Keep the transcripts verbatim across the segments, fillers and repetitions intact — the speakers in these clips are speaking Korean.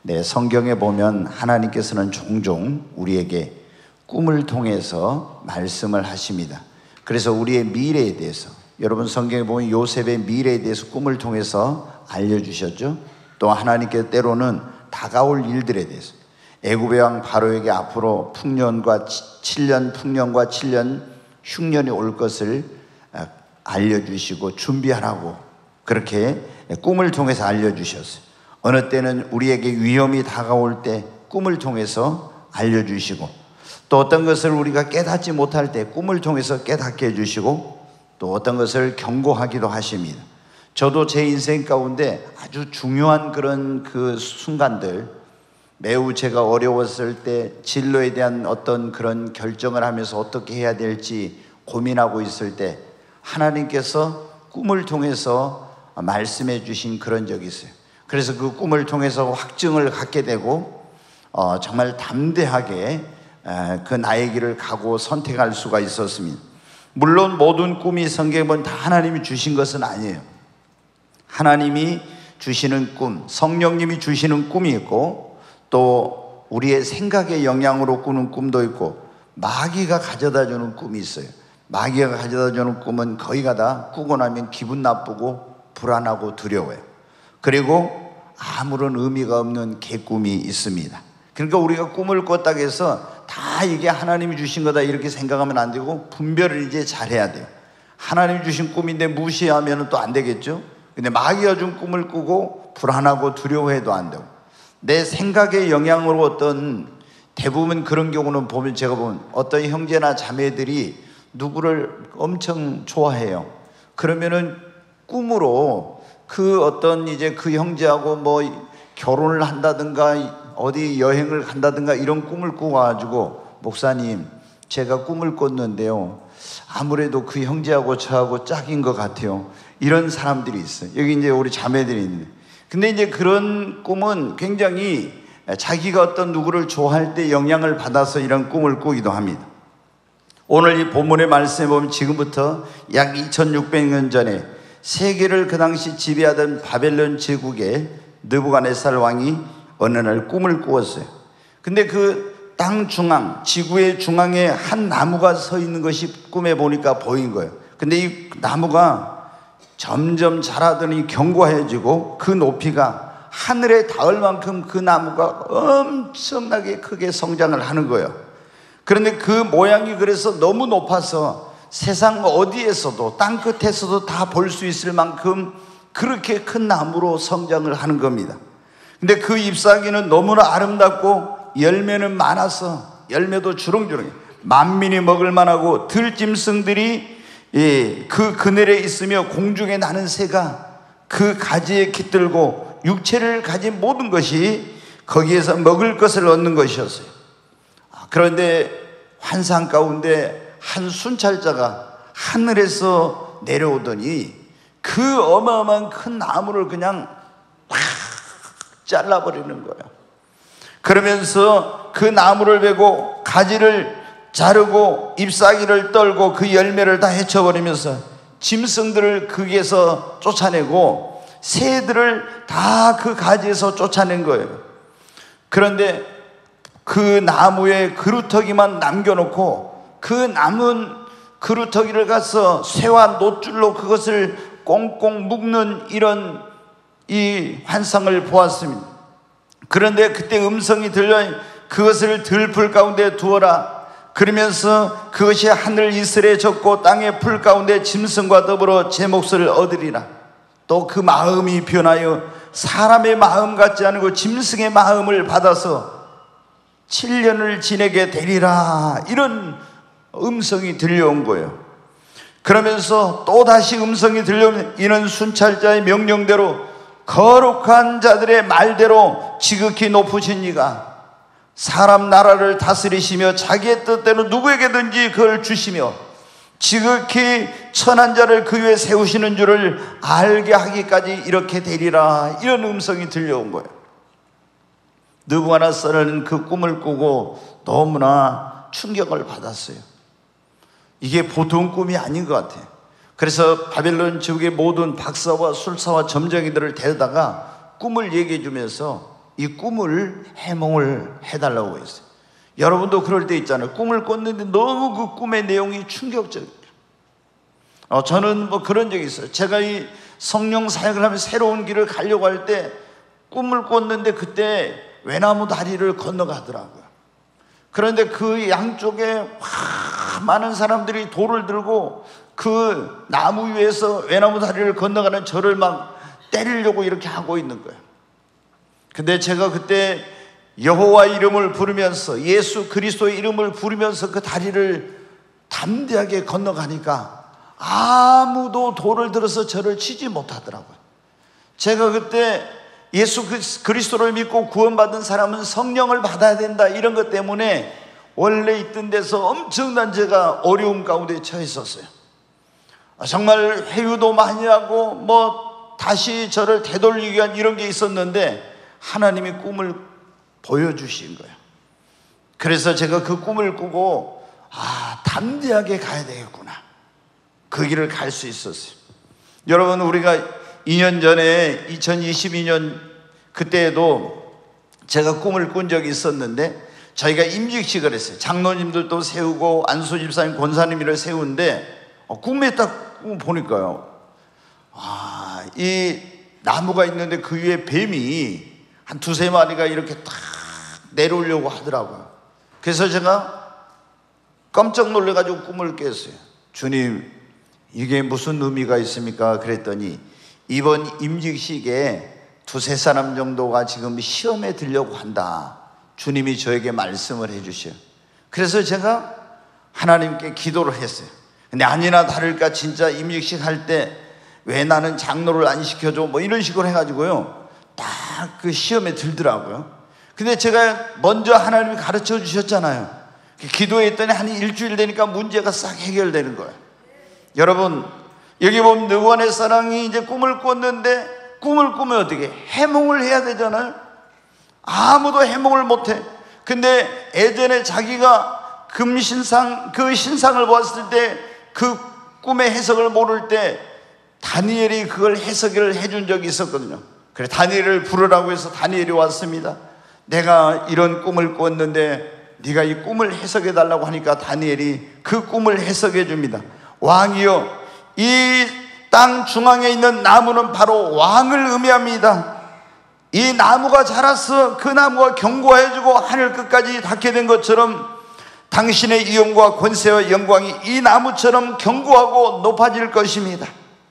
네, 성경에 보면 하나님께서는 종종 우리에게 꿈을 통해서 말씀을 하십니다. 그래서 우리의 미래에 대해서, 여러분 성경에 보면 요셉의 미래에 대해서 꿈을 통해서 알려주셨죠. 또 하나님께 때로는 다가올 일들에 대해서, 애굽의 왕 바로에게 앞으로 풍년과 칠 년 풍년과 칠 년 흉년이 올 것을 알려주시고 준비하라고 그렇게 꿈을 통해서 알려주셨어요. 어느 때는 우리에게 위험이 다가올 때 꿈을 통해서 알려주시고, 또 어떤 것을 우리가 깨닫지 못할 때 꿈을 통해서 깨닫게 해주시고, 또 어떤 것을 경고하기도 하십니다. 저도 제 인생 가운데 아주 중요한 그런 그 순간들, 매우 제가 어려웠을 때 진로에 대한 어떤 그런 결정을 하면서 어떻게 해야 될지 고민하고 있을 때 하나님께서 꿈을 통해서 말씀해 주신 그런 적이 있어요. 그래서 그 꿈을 통해서 확증을 갖게 되고 어, 정말 담대하게 에, 그 나의 길을 가고 선택할 수가 있었습니다. 물론 모든 꿈이 성경에 보면 다 하나님이 주신 것은 아니에요. 하나님이 주시는 꿈, 성령님이 주시는 꿈이 있고, 또 우리의 생각의 영향으로 꾸는 꿈도 있고, 마귀가 가져다 주는 꿈이 있어요. 마귀가 가져다 주는 꿈은 거의가 다 꾸고 나면 기분 나쁘고 불안하고 두려워요. 그리고 아무런 의미가 없는 개꿈이 있습니다. 그러니까 우리가 꿈을 꿨다고 해서 다 이게 하나님이 주신 거다 이렇게 생각하면 안 되고, 분별을 이제 잘해야 돼요. 하나님이 주신 꿈인데 무시하면 또 안 되겠죠. 근데 마귀가 준 꿈을 꾸고 불안하고 두려워해도 안 되고, 내 생각의 영향으로 어떤, 대부분 그런 경우는 보면 제가 보면 어떤 형제나 자매들이 누구를 엄청 좋아해요. 그러면은 꿈으로 그 어떤 이제 그 형제하고 뭐 결혼을 한다든가 어디 여행을 간다든가 이런 꿈을 꾸어가지고, 목사님 제가 꿈을 꿨는데요, 아무래도 그 형제하고 저하고 짝인 것 같아요. 이런 사람들이 있어요. 여기 이제 우리 자매들이 있는데, 근데 이제 그런 꿈은 굉장히 자기가 어떤 누구를 좋아할 때 영향을 받아서 이런 꿈을 꾸기도 합니다. 오늘 이 본문의 말씀에 보면 지금부터 약 이천육백 년 전에 세계를 그 당시 지배하던 바벨론 제국의 느부갓네살 왕이 어느 날 꿈을 꾸었어요. 근데 그 땅 중앙, 지구의 중앙에 한 나무가 서 있는 것이 꿈에 보니까 보인 거예요. 근데 이 나무가 점점 자라더니 견고해지고 그 높이가 하늘에 닿을 만큼 그 나무가 엄청나게 크게 성장을 하는 거예요. 그런데 그 모양이 그래서 너무 높아서 세상 어디에서도, 땅 끝에서도 다 볼 수 있을 만큼 그렇게 큰 나무로 성장을 하는 겁니다. 근데 그 잎사귀는 너무나 아름답고 열매는 많아서, 열매도 주렁주렁 만민이 먹을 만하고, 들짐승들이 그 그늘에 있으며 공중에 나는 새가 그 가지에 깃들고, 육체를 가진 모든 것이 거기에서 먹을 것을 얻는 것이었어요. 그런데 환상 가운데 한 순찰자가 하늘에서 내려오더니 그 어마어마한 큰 나무를 그냥 팍 잘라버리는 거예요. 그러면서 그 나무를 베고 가지를 자르고 잎사귀를 떨고 그 열매를 다 헤쳐버리면서 짐승들을 거기에서 쫓아내고 새들을 다 그 가지에서 쫓아낸 거예요. 그런데 그 나무에 그루터기만 남겨놓고 그 남은 그루터기를 가서 쇠와 놋줄로 그것을 꽁꽁 묶는 이런 이 환상을 보았습니다. 그런데 그때 음성이 들려, 그것을 들풀 가운데 두어라. 그러면서 그것이 하늘 이슬에 젖고 땅의 풀 가운데 짐승과 더불어 제 몫을 얻으리라. 또 그 마음이 변하여 사람의 마음 같지 않고 짐승의 마음을 받아서 칠 년을 지내게 되리라. 이런 음성이 들려온 거예요. 그러면서 또다시 음성이 들려오면 이는 순찰자의 명령대로 거룩한 자들의 말대로 지극히 높으신 이가 사람 나라를 다스리시며 자기의 뜻대로 누구에게든지 그걸 주시며 지극히 천한 자를 그 위에 세우시는 줄을 알게 하기까지 이렇게 되리라. 이런 음성이 들려온 거예요. 느부갓네살은 그 꿈을 꾸고 너무나 충격을 받았어요. 이게 보통 꿈이 아닌 것 같아요. 그래서 바벨론 제국의 모든 박사와 술사와 점쟁이들을 데려다가 꿈을 얘기해 주면서 이 꿈을 해몽을 해달라고 했어요. 여러분도 그럴 때 있잖아요. 꿈을 꿨는데 너무 그 꿈의 내용이 충격적이에요. 어, 저는 뭐 그런 적이 있어요. 제가 이 성령 사역을 하면 새로운 길을 가려고 할 때 꿈을 꿨는데 그때 외나무 다리를 건너가더라고요. 그런데 그 양쪽에 와, 많은 사람들이 돌을 들고 그 나무 위에서 외나무 다리를 건너가는 저를 막 때리려고 이렇게 하고 있는 거예요. 근데 제가 그때 여호와 이름을 부르면서, 예수 그리스도의 이름을 부르면서 그 다리를 담대하게 건너가니까 아무도 돌을 들어서 저를 치지 못하더라고요. 제가 그때 예수 그리스도를 믿고 구원받은 사람은 성령을 받아야 된다, 이런 것 때문에 원래 있던 데서 엄청난 제가 어려움 가운데 처해 있었어요. 정말 회유도 많이 하고 뭐 다시 저를 되돌리기 위한 이런 게 있었는데 하나님이 꿈을 보여주신 거예요. 그래서 제가 그 꿈을 꾸고 아, 담대하게 가야 되겠구나, 그 길을 갈 수 있었어요. 여러분, 우리가 이 년 전에 이천이십이 년 그때에도 제가 꿈을 꾼 적이 있었는데, 저희가 임직식을 했어요. 장로님들도 세우고 안수 집사님, 권사님을 세우는데 어, 꿈에 딱 보니까요, 아, 이 나무가 있는데 그 위에 뱀이 한 두세 마리가 이렇게 탁 내려오려고 하더라고요. 그래서 제가 깜짝 놀래가지고 꿈을 깼어요. 주님, 이게 무슨 의미가 있습니까? 그랬더니 이번 임직식에 두세 사람 정도가 지금 시험에 들려고 한다, 주님이 저에게 말씀을 해주셔요. 그래서 제가 하나님께 기도를 했어요. 근데 아니나 다를까 진짜 임직식 할 때 왜 나는 장로를 안 시켜줘, 뭐 이런 식으로 해가지고요, 딱 그 시험에 들더라고요. 근데 제가 먼저 하나님이 가르쳐 주셨잖아요. 기도했더니 한 일주일 되니까 문제가 싹 해결되는 거예요. 여러분, 여기 보면 느부갓네 사랑이 이제 꿈을 꿨는데, 꿈을 꾸면 어떻게 해몽을 해야 되잖아요. 아무도 해몽을 못해. 근데 예전에 자기가 금신상, 그 신상을 보았을 때 그 꿈의 해석을 모를 때 다니엘이 그걸 해석을 해준 적이 있었거든요. 그래서 다니엘을 부르라고 해서 다니엘이 왔습니다. 내가 이런 꿈을 꿨는데 네가 이 꿈을 해석해 달라고 하니까 다니엘이 그 꿈을 해석해 줍니다. 왕이여, 이 땅 중앙에 있는 나무는 바로 왕을 의미합니다. 이 나무가 자라서 그 나무가 견고해지고 하늘 끝까지 닿게 된 것처럼 당신의 위엄과 권세와 영광이 이 나무처럼 견고하고 높아질 것입니다.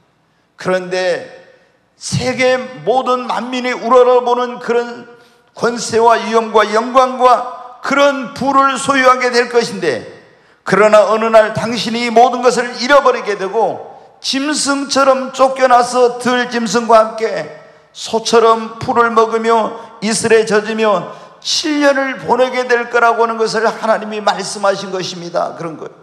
그런데 세계 모든 만민이 우러러보는 그런 권세와 위엄과 영광과 그런 부를 소유하게 될 것인데, 그러나 어느 날 당신이 이 모든 것을 잃어버리게 되고 짐승처럼 쫓겨나서 들짐승과 함께 소처럼 풀을 먹으며 이슬에 젖으며 칠 년을 보내게 될 거라고 하는 것을 하나님이 말씀하신 것입니다. 그런 거예요.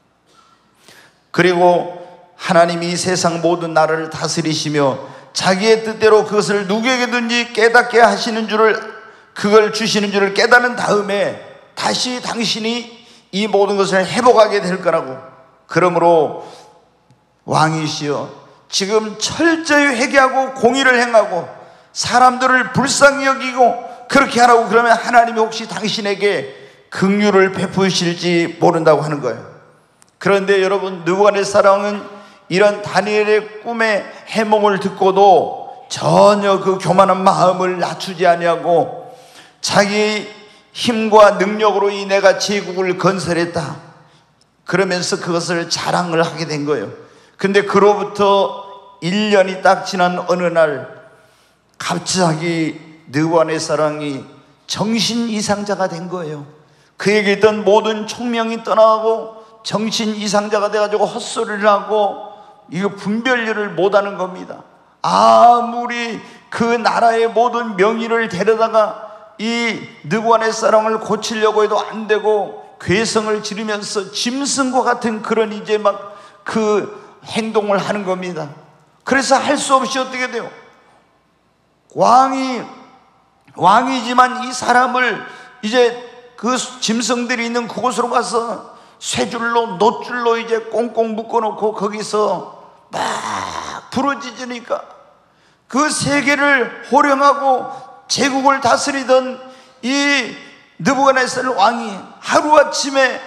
그리고 하나님이 이 세상 모든 나라를 다스리시며 자기의 뜻대로 그것을 누구에게든지 깨닫게 하시는 줄을, 그걸 주시는 줄을 깨닫는 다음에 다시 당신이 이 모든 것을 회복하게 될 거라고. 그러므로 왕이시여, 지금 철저히 회개하고 공의를 행하고 사람들을 불쌍히 여기고 그렇게 하라고. 그러면 하나님이 혹시 당신에게 긍휼을 베푸실지 모른다고 하는 거예요. 그런데 여러분, 느부갓네살 왕은 이런 다니엘의 꿈의 해몽을 듣고도 전혀 그 교만한 마음을 낮추지 아니하고 자기 힘과 능력으로 이 내가 제국을 건설했다 그러면서 그것을 자랑을 하게 된 거예요. 근데 그로부터 일 년이 딱 지난 어느 날 갑자기 느부갓네살 왕이 정신 이상자가 된 거예요. 그에게 있던 모든 총명이 떠나고 정신 이상자가 돼가지고 헛소리를 하고 이거 분별력을 못하는 겁니다. 아무리 그 나라의 모든 명의를 데려다가 이 느부갓네살 왕을 고치려고 해도 안 되고 괴성을 지르면서 짐승과 같은 그런 이제 막 그 행동을 하는 겁니다. 그래서 할 수 없이 어떻게 돼요? 왕이 왕이지만 이 사람을 이제 그 짐승들이 있는 그곳으로 가서 쇠줄로 놋줄로 이제 꽁꽁 묶어놓고 거기서 막 부러지니까 그 세계를 호령하고 제국을 다스리던 이 느부갓네살 왕이 하루아침에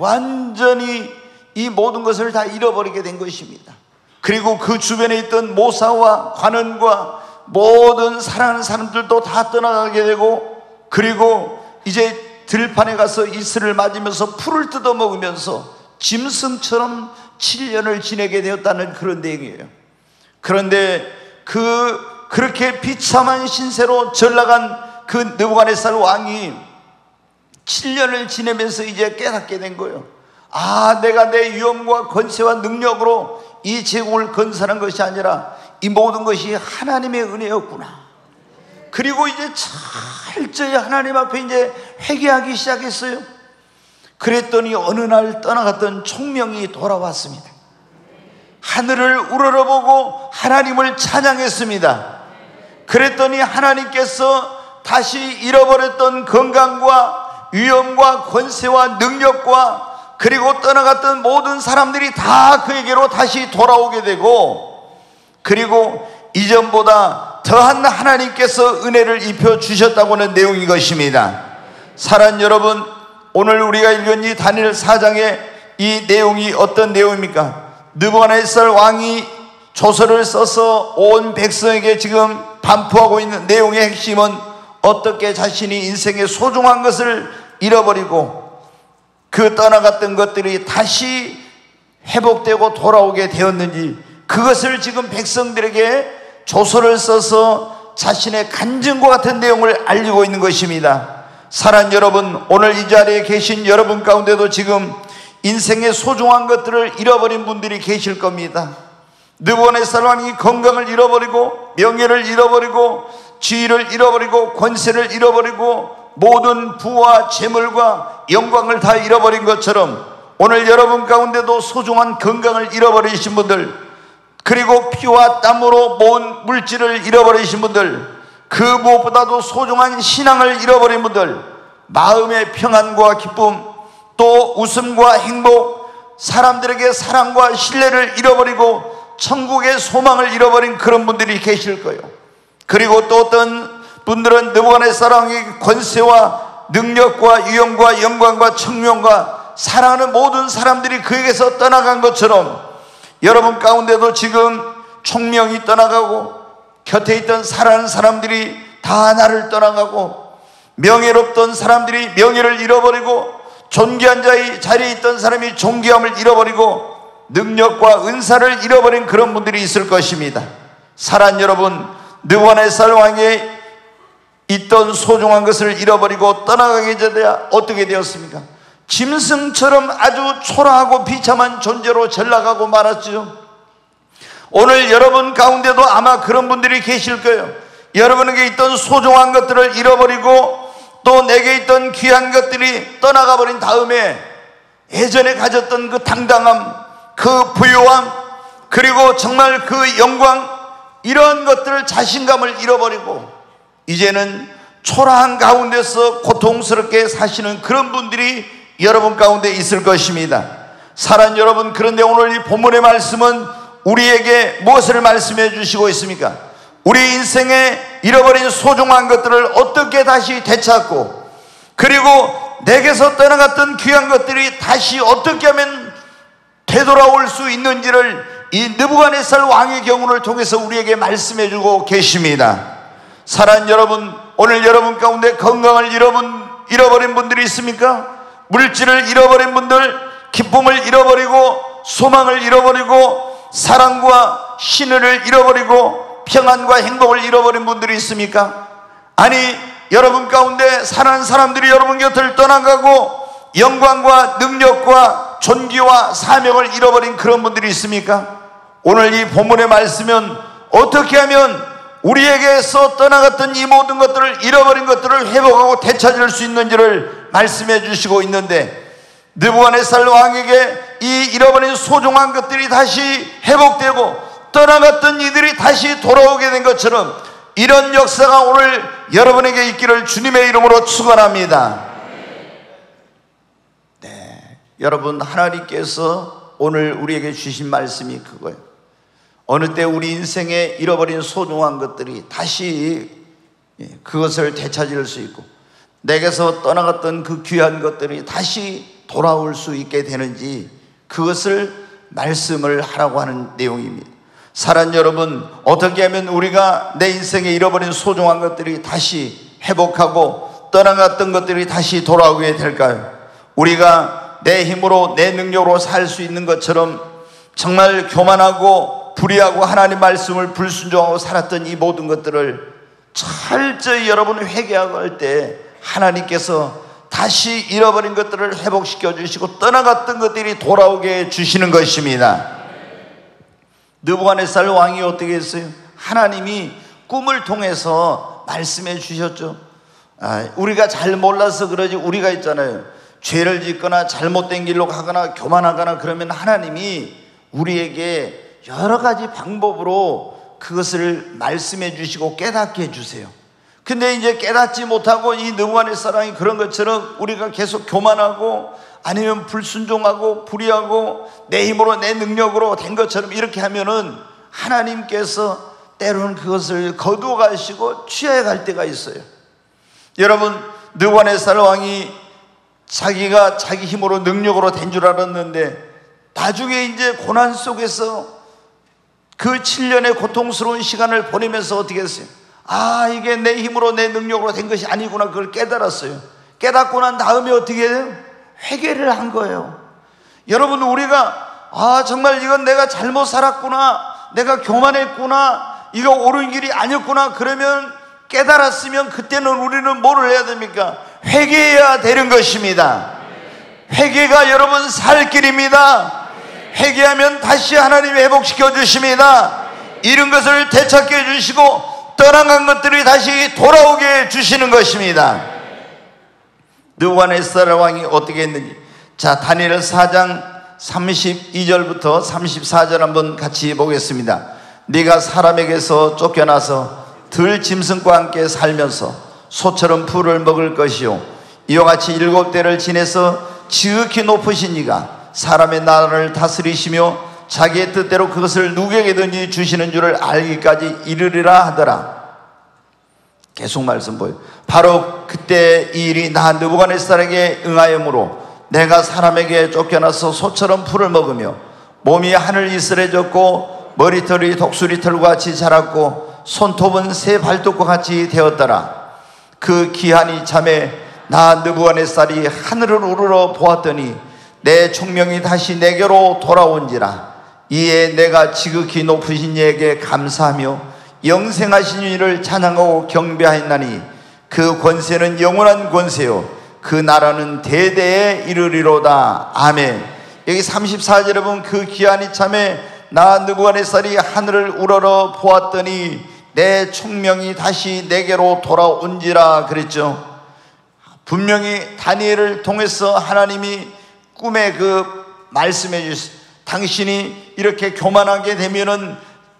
완전히 이 모든 것을 다 잃어버리게 된 것입니다. 그리고 그 주변에 있던 모사와 관원과 모든 사랑하는 사람들도 다 떠나가게 되고, 그리고 이제 들판에 가서 이슬을 맞으면서 풀을 뜯어 먹으면서 짐승처럼 칠 년을 지내게 되었다는 그런 내용이에요. 그런데 그 그렇게 비참한 신세로 전락한 그 느부갓네살 왕이 칠 년을 지내면서 이제 깨닫게 된 거예요. 아, 내가 내 위엄과 권세와 능력으로 이 제국을 건설한 것이 아니라 이 모든 것이 하나님의 은혜였구나. 그리고 이제 철저히 하나님 앞에 이제 회개하기 시작했어요. 그랬더니 어느 날 떠나갔던 총명이 돌아왔습니다. 하늘을 우러러보고 하나님을 찬양했습니다. 그랬더니 하나님께서 다시 잃어버렸던 건강과 위엄과 권세와 능력과 그리고 떠나갔던 모든 사람들이 다 그에게로 다시 돌아오게 되고, 그리고 이전보다 더한 하나님께서 은혜를 입혀 주셨다고 하는 내용인 것입니다. 사랑하는 여러분, 오늘 우리가 읽은 이 다니엘 사 장의 이 내용이 어떤 내용입니까? 느부갓네살 왕이 조서를 써서 온 백성에게 지금 반포하고 있는 내용의 핵심은 어떻게 자신이 인생의 소중한 것을 잃어버리고 그 떠나갔던 것들이 다시 회복되고 돌아오게 되었는지, 그것을 지금 백성들에게 조서를 써서 자신의 간증과 같은 내용을 알리고 있는 것입니다. 사랑하는 여러분, 오늘 이 자리에 계신 여러분 가운데도 지금 인생의 소중한 것들을 잃어버린 분들이 계실 겁니다. 느부갓네살 왕이 건강을 잃어버리고 명예를 잃어버리고 지위를 잃어버리고 권세를 잃어버리고 모든 부와 재물과 영광을 다 잃어버린 것처럼 오늘 여러분 가운데도 소중한 건강을 잃어버리신 분들, 그리고 피와 땀으로 모은 물질을 잃어버리신 분들, 그 무엇보다도 소중한 신앙을 잃어버린 분들, 마음의 평안과 기쁨, 또 웃음과 행복, 사람들에게 사랑과 신뢰를 잃어버리고 천국의 소망을 잃어버린 그런 분들이 계실 거예요. 그리고 또 어떤 분들은 느부갓네살 왕의 권세와 능력과 위엄과 영광과 청명과 사랑하는 모든 사람들이 그에게서 떠나간 것처럼 여러분 가운데도 지금 총명이 떠나가고 곁에 있던 사랑하는 사람들이 다 나를 떠나가고 명예롭던 사람들이 명예를 잃어버리고 존귀한 자의 자리에 있던 사람이 존귀함을 잃어버리고 능력과 은사를 잃어버린 그런 분들이 있을 것입니다. 사랑하는 여러분, 느부갓네살 왕의 있던 소중한 것을 잃어버리고 떠나가게 되야 어떻게 되었습니까? 짐승처럼 아주 초라하고 비참한 존재로 전락하고 말았죠. 오늘 여러분 가운데도 아마 그런 분들이 계실 거예요. 여러분에게 있던 소중한 것들을 잃어버리고 또 내게 있던 귀한 것들이 떠나가 버린 다음에 예전에 가졌던 그 당당함, 그 부유함, 그리고 정말 그 영광, 이런 것들을 자신감을 잃어버리고 이제는 초라한 가운데서 고통스럽게 사시는 그런 분들이 여러분 가운데 있을 것입니다. 사랑하는 여러분, 그런데 오늘 이 본문의 말씀은 우리에게 무엇을 말씀해 주시고 있습니까? 우리 인생에 잃어버린 소중한 것들을 어떻게 다시 되찾고, 그리고 내게서 떠나갔던 귀한 것들이 다시 어떻게 하면 되돌아올 수 있는지를 이 느부갓네살 왕의 경우를 통해서 우리에게 말씀해 주고 계십니다. 사랑하는 여러분, 오늘 여러분 가운데 건강을 잃어본, 잃어버린 분들이 있습니까? 물질을 잃어버린 분들, 기쁨을 잃어버리고 소망을 잃어버리고 사랑과 신의를 잃어버리고 평안과 행복을 잃어버린 분들이 있습니까? 아니, 여러분 가운데 사랑하는 사람들이 여러분 곁을 떠나가고 영광과 능력과 존귀와 사명을 잃어버린 그런 분들이 있습니까? 오늘 이 본문의 말씀은 어떻게 하면 우리에게서 떠나갔던 이 모든 것들을, 잃어버린 것들을 회복하고 되찾을 수 있는지를 말씀해 주시고 있는데, 느부갓네살 왕에게 이 잃어버린 소중한 것들이 다시 회복되고 떠나갔던 이들이 다시 돌아오게 된 것처럼 이런 역사가 오늘 여러분에게 있기를 주님의 이름으로 축원합니다. 네, 여러분, 하나님께서 오늘 우리에게 주신 말씀이 그거예요. 어느 때 우리 인생에 잃어버린 소중한 것들이 다시 그것을 되찾을 수 있고 내게서 떠나갔던 그 귀한 것들이 다시 돌아올 수 있게 되는지 그것을 말씀을 하라고 하는 내용입니다. 사랑 여러분, 어떻게 하면 우리가 내 인생에 잃어버린 소중한 것들이 다시 회복하고 떠나갔던 것들이 다시 돌아오게 될까요? 우리가 내 힘으로 내 능력으로 살 수 있는 것처럼 정말 교만하고 불의하고 하나님 말씀을 불순종하고 살았던 이 모든 것들을 철저히 여러분이 회개하고 할 때 하나님께서 다시 잃어버린 것들을 회복시켜 주시고 떠나갔던 것들이 돌아오게 해주시는 것입니다. 느부갓네살 왕이 어떻게 했어요? 하나님이 꿈을 통해서 말씀해 주셨죠. 아, 우리가 잘 몰라서 그러지, 우리가 있잖아요, 죄를 짓거나 잘못된 길로 가거나 교만하거나 그러면 하나님이 우리에게 여러 가지 방법으로 그것을 말씀해 주시고 깨닫게 해주세요. 근데 이제 깨닫지 못하고 이 느부갓네살 왕이 그런 것처럼 우리가 계속 교만하고 아니면 불순종하고 불의하고 내 힘으로 내 능력으로 된 것처럼 이렇게 하면은 하나님께서 때로는 그것을 거두어 가시고 취해 갈 때가 있어요. 여러분, 느부갓네살 왕이 자기가 자기 힘으로 능력으로 된 줄 알았는데 나중에 이제 고난 속에서 그 칠 년의 고통스러운 시간을 보내면서 어떻게 했어요? 아, 이게 내 힘으로 내 능력으로 된 것이 아니구나, 그걸 깨달았어요. 깨닫고 난 다음에 어떻게 해요? 회개를 한 거예요. 여러분, 우리가 아, 정말 이건 내가 잘못 살았구나, 내가 교만했구나, 이거 옳은 길이 아니었구나 그러면 깨달았으면 그때는 우리는 뭐를 해야 됩니까? 회개해야 되는 것입니다. 회개가 여러분 살 길입니다. 회개하면 다시 하나님이 회복시켜 주십니다. 잃은 것을 되찾게 해주시고 떠나간 것들이 다시 돌아오게 해주시는 것입니다. 느부갓네살 왕이 어떻게 했는지, 자, 다니엘 사 장 삼십이 절부터 삼십사 절 한번 같이 보겠습니다. 네가 사람에게서 쫓겨나서 들 짐승과 함께 살면서 소처럼 풀을 먹을 것이요, 이와 같이 일곱 대를 지내서 지극히 높으신 이가 사람의 나라를 다스리시며 자기의 뜻대로 그것을 누구에게든지 주시는 줄을 알기까지 이르리라 하더라. 계속 말씀 보여요. 바로 그때 이 일이 나 느부갓네살에게 응하여므로 내가 사람에게 쫓겨나서 소처럼 풀을 먹으며 몸이 하늘 이슬해졌고 머리털이 독수리털과 같이 자랐고 손톱은 새 발톱과 같이 되었더라. 그 기한이 참에 나 느부갓네살이 하늘을 우러러 보았더니 내 총명이 다시 내게로 돌아온지라. 이에 내가 지극히 높으신 이에게 감사하며 영생하신 이를 찬양하고 경배하였나니 그 권세는 영원한 권세요 그 나라는 대대에 이르리로다. 아멘. 여기 삼십사 절에 보면 그 기한이 참에 나 느부갓네살이 하늘을 우러러 보았더니 내 총명이 다시 내게로 돌아온지라 그랬죠. 분명히 다니엘을 통해서 하나님이 꿈에 그 말씀해 주셨어요. 당신이 이렇게 교만하게 되면은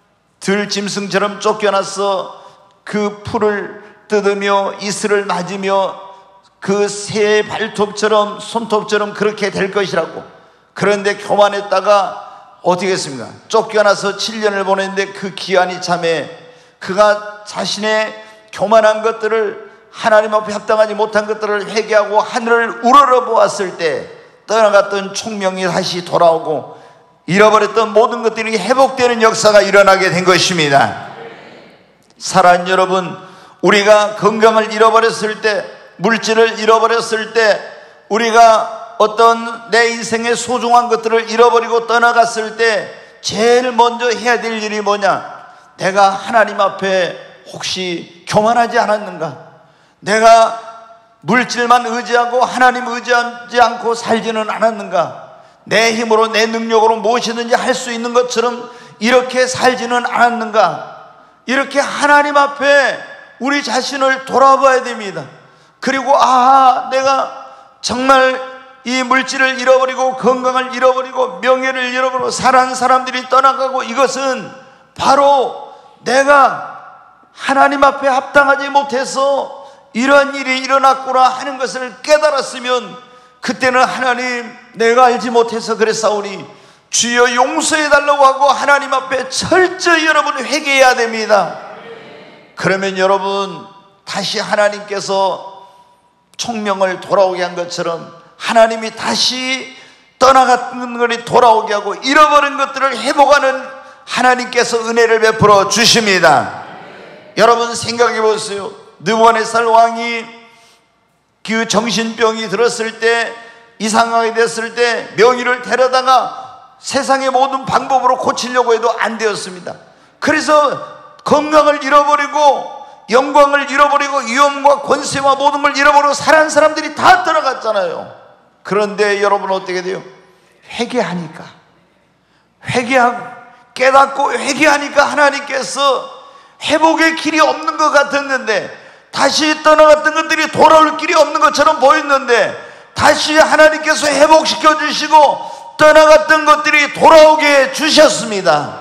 들짐승처럼 쫓겨나서 그 풀을 뜯으며 이슬을 맞으며 그 새 발톱처럼 손톱처럼 그렇게 될 것이라고. 그런데 교만했다가 어떻게 했습니까? 쫓겨나서 칠 년을 보냈는데 그 기한이 참에 그가 자신의 교만한 것들을, 하나님 앞에 합당하지 못한 것들을 회개하고 하늘을 우러러 보았을 때 떠나갔던 총명이 다시 돌아오고 잃어버렸던 모든 것들이 회복되는 역사가 일어나게 된 것입니다. 사랑하는 여러분, 우리가 건강을 잃어버렸을 때, 물질을 잃어버렸을 때, 우리가 어떤 내 인생의 소중한 것들을 잃어버리고 떠나갔을 때 제일 먼저 해야 될 일이 뭐냐? 내가 하나님 앞에 혹시 교만하지 않았는가? 내가 물질만 의지하고 하나님 의지하지 않고 살지는 않았는가? 내 힘으로 내 능력으로 무엇이든지 할 수 있는 것처럼 이렇게 살지는 않았는가? 이렇게 하나님 앞에 우리 자신을 돌아봐야 됩니다. 그리고 아, 내가 정말 이 물질을 잃어버리고 건강을 잃어버리고 명예를 잃어버리고 사랑하는 사람들이 떠나가고 이것은 바로 내가 하나님 앞에 합당하지 못해서 이러한 일이 일어났구나 하는 것을 깨달았으면 그때는 하나님, 내가 알지 못해서 그랬사오니 주여 용서해 달라고 하고 하나님 앞에 철저히 여러분 회개해야 됩니다. 그러면 여러분 다시 하나님께서 총명을 돌아오게 한 것처럼 하나님이 다시 떠나갔던 것이 돌아오게 하고 잃어버린 것들을 회복하는 하나님께서 은혜를 베풀어 주십니다. 여러분 생각해 보세요. 느부갓네살 왕이 그 정신병이 들었을 때, 이상하게 됐을 때 명의를 데려다가 세상의 모든 방법으로 고치려고 해도 안 되었습니다. 그래서 건강을 잃어버리고 영광을 잃어버리고 위엄과 권세와 모든 걸 잃어버리고 살아난 사람들이 다 떠나갔잖아요. 그런데 여러분 어떻게 돼요? 회개하니까, 회개하고 깨닫고 회개하니까 하나님께서 회복의 길이 없는 것 같았는데, 다시 떠나갔던 것들이 돌아올 길이 없는 것처럼 보였는데 다시 하나님께서 회복시켜 주시고 떠나갔던 것들이 돌아오게 주셨습니다.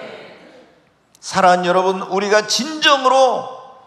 사랑하는 여러분, 우리가 진정으로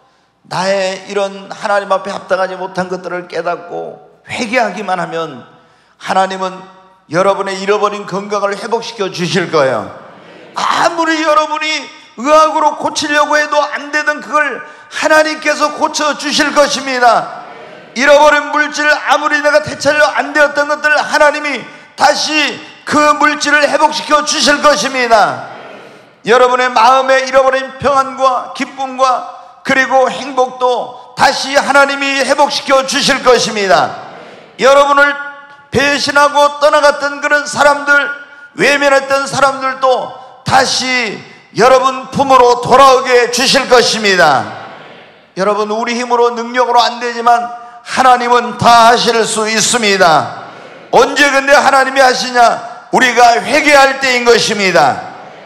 나의 이런 하나님 앞에 합당하지 못한 것들을 깨닫고 회개하기만 하면 하나님은 여러분의 잃어버린 건강을 회복시켜 주실 거예요. 아무리 여러분이 의학으로 고치려고 해도 안 되던 그걸 하나님께서 고쳐 주실 것입니다. 잃어버린 물질을 아무리 내가 되찾려 안 되었던 것들을 하나님이 다시 그 물질을 회복시켜 주실 것입니다. 여러분의 마음에 잃어버린 평안과 기쁨과 그리고 행복도 다시 하나님이 회복시켜 주실 것입니다. 여러분을 배신하고 떠나갔던 그런 사람들, 외면했던 사람들도 다시 여러분 품으로 돌아오게 주실 것입니다. 여러분, 우리 힘으로 능력으로 안 되지만 하나님은 다 하실 수 있습니다. 언제 근데 하나님이 하시냐? 우리가 회개할 때인 것입니다.